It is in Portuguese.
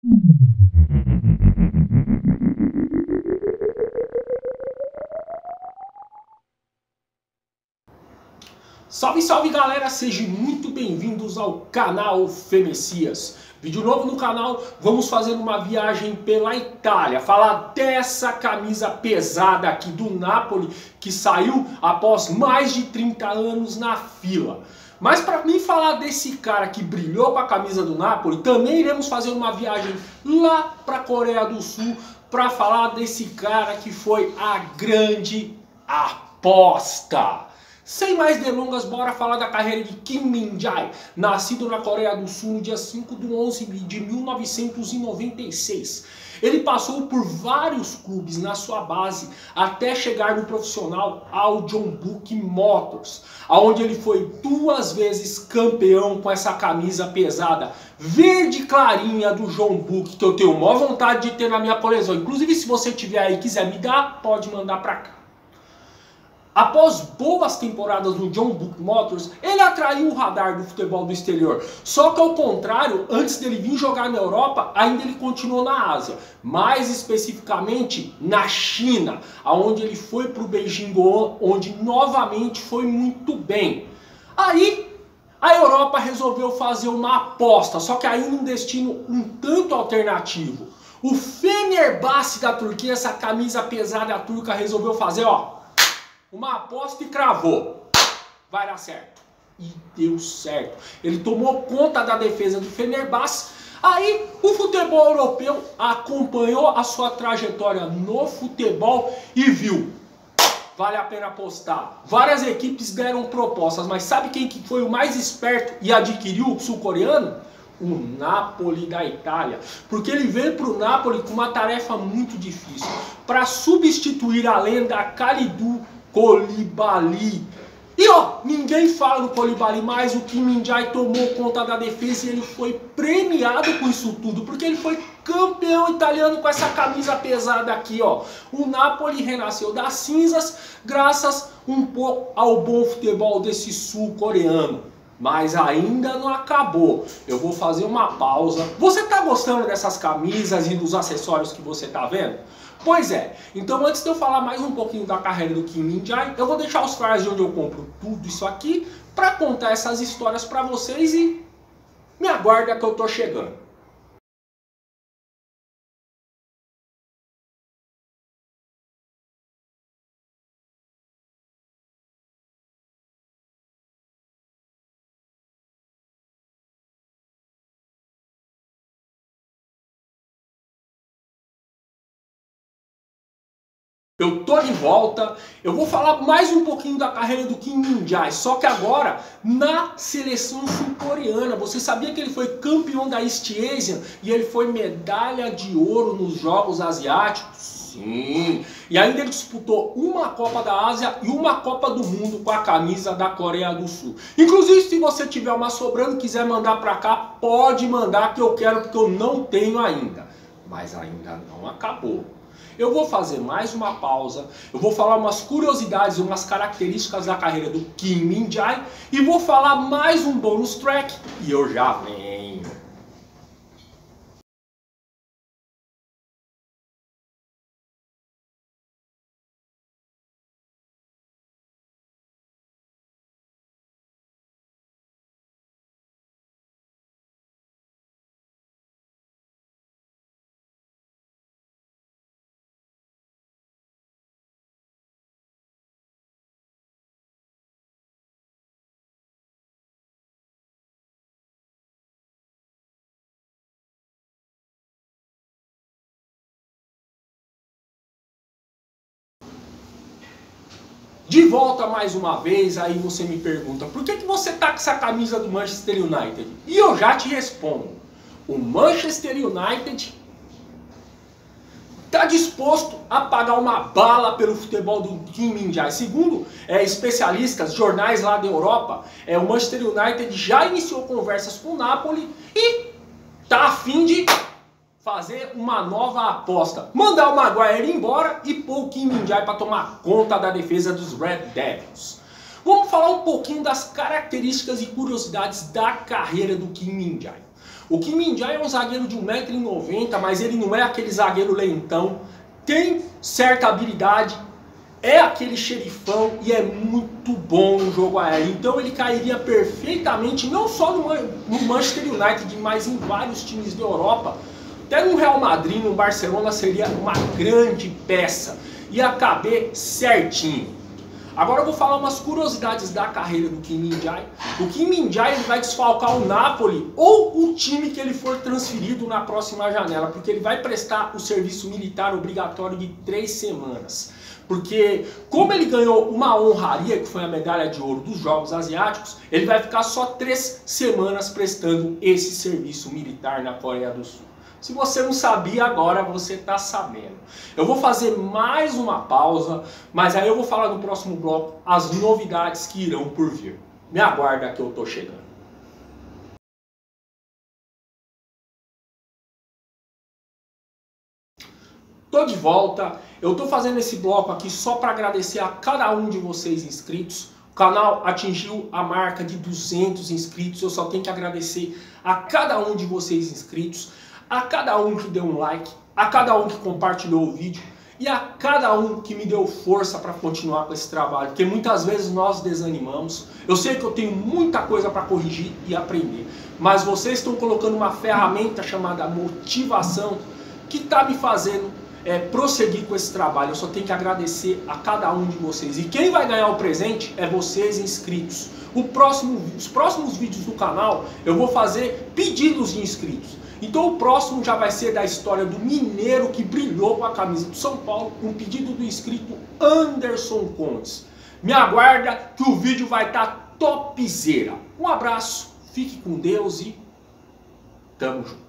Salve, salve galera, sejam muito bem-vindos ao canal Fê Messias. Vídeo novo no canal, vamos fazer uma viagem pela Itália, falar dessa camisa pesada aqui do Napoli, que saiu após mais de 30 anos na fila. Mas para mim falar desse cara que brilhou com a camisa do Napoli, também iremos fazer uma viagem lá para a Coreia do Sul, para falar desse cara que foi a grande aposta. Sem mais delongas, bora falar da carreira de Kim Min-jae, nascido na Coreia do Sul no dia 5 de 11 de 1996. Ele passou por vários clubes na sua base até chegar no profissional ao Jeonbuk Motors, onde ele foi 2 vezes campeão com essa camisa pesada verde clarinha do Jeonbuk, que eu tenho maior vontade de ter na minha coleção. Inclusive, se você tiver aí e quiser me dar, pode mandar pra cá. Após boas temporadas no Jeonbuk Motors, ele atraiu o radar do futebol do exterior. Só que ao contrário, antes dele vir jogar na Europa, ainda ele continuou na Ásia. Mais especificamente na China, onde ele foi para o Beijing, onde novamente foi muito bem. Aí a Europa resolveu fazer uma aposta, só que aí num destino um tanto alternativo. O Fenerbahçe da Turquia, essa camisa pesada turca, resolveu fazer, uma aposta e cravou. Vai dar certo. E deu certo. Ele tomou conta da defesa do Fenerbahçe. Aí o futebol europeu acompanhou a sua trajetória no futebol e viu. Vale a pena apostar. Várias equipes deram propostas, mas sabe quem que foi o mais esperto e adquiriu o sul-coreano? O Napoli da Itália, porque ele veio para o Napoli com uma tarefa muito difícil, para substituir a lenda Kalidou Koulibaly. E ninguém fala no Koulibaly, mas o Kim Min-jae tomou conta da defesa e ele foi premiado com isso tudo, porque ele foi campeão italiano com essa camisa pesada aqui, O Napoli renasceu das cinzas graças um pouco ao bom futebol desse sul-coreano. Mas ainda não acabou. Eu vou fazer uma pausa. Você tá gostando dessas camisas e dos acessórios que você tá vendo? Pois é. Então antes de eu falar mais um pouquinho da carreira do Kim Min-jae, eu vou deixar os flyers de onde eu compro tudo isso aqui para contar essas histórias para vocês e me aguarda que eu tô chegando. Eu tô de volta, eu vou falar mais um pouquinho da carreira do Kim Min-jae, só que agora na seleção sul-coreana. Você sabia que ele foi campeão da East Asian e ele foi medalha de ouro nos Jogos Asiáticos? Sim! E ainda ele disputou uma Copa da Ásia e uma Copa do Mundo com a camisa da Coreia do Sul. Inclusive, se você tiver uma sobrando e quiser mandar pra cá, pode mandar que eu quero, porque eu não tenho ainda. Mas ainda não acabou. Eu vou fazer mais uma pausa, eu vou falar umas curiosidades, umas características da carreira do Kim Min-jae e vou falar mais um bônus track e eu já venho. De volta mais uma vez, aí você me pergunta, por que você tá com essa camisa do Manchester United? E eu já te respondo, o Manchester United está disposto a pagar uma bala pelo futebol do Kim Min-jae. Segundo especialistas, jornais lá da Europa, o Manchester United já iniciou conversas com o Napoli e tá a fim de fazer uma nova aposta. Mandar o Maguire embora e pôr o Kim Min-jae para tomar conta da defesa dos Red Devils. Vamos falar um pouquinho das características e curiosidades da carreira do Kim Min-jae. O Kim Min-jae é um zagueiro de 1,90 m, mas ele não é aquele zagueiro lentão. Tem certa habilidade, é aquele xerifão e é muito bom no jogo aéreo. Então ele cairia perfeitamente, não só no Manchester United, mas em vários times da Europa. Até no Real Madrid, no Barcelona, seria uma grande peça. Ia caber certinho. Agora eu vou falar umas curiosidades da carreira do Kim Min-jae. O Kim Min-jae ele vai desfalcar o Napoli ou o time que ele for transferido na próxima janela, porque ele vai prestar o serviço militar obrigatório de 3 semanas. Porque como ele ganhou uma honraria, que foi a medalha de ouro dos Jogos Asiáticos, ele vai ficar só 3 semanas prestando esse serviço militar na Coreia do Sul. Se você não sabia, agora você está sabendo. Eu vou fazer mais uma pausa, mas aí eu vou falar no próximo bloco as novidades que irão por vir. Me aguarda que eu tô chegando. Tô de volta. Eu tô fazendo esse bloco aqui só para agradecer a cada um de vocês inscritos. O canal atingiu a marca de 200 inscritos. Eu só tenho que agradecer a cada um de vocês inscritos, a cada um que deu um like, a cada um que compartilhou o vídeo e a cada um que me deu força para continuar com esse trabalho, porque muitas vezes nós desanimamos. Eu sei que eu tenho muita coisa para corrigir e aprender, mas vocês estão colocando uma ferramenta chamada motivação que está me fazendo prosseguir com esse trabalho. Eu só tenho que agradecer a cada um de vocês. E quem vai ganhar o presente é vocês inscritos. Os próximos vídeos do canal eu vou fazer pedidos de inscritos. Então o próximo já vai ser da história do mineiro que brilhou com a camisa do São Paulo, um pedido do inscrito Anderson Contes. Me aguarda que o vídeo vai estar topzera. Um abraço, fique com Deus e tamo junto.